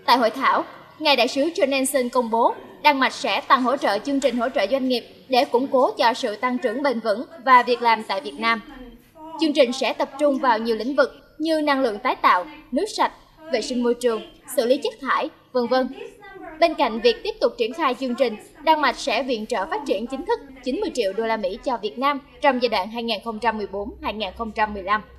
Tại hội thảo, Ngài Đại sứ John Nansen công bố Đan Mạch sẽ tăng hỗ trợ chương trình hỗ trợ doanh nghiệp để củng cố cho sự tăng trưởng bền vững và việc làm tại Việt Nam. Chương trình sẽ tập trung vào nhiều lĩnh vực như năng lượng tái tạo, nước sạch, vệ sinh môi trường, xử lý chất thải, v.v. Bên cạnh việc tiếp tục triển khai chương trình, Đan Mạch sẽ viện trợ phát triển chính thức 90 triệu đô la Mỹ cho Việt Nam trong giai đoạn 2014-2015.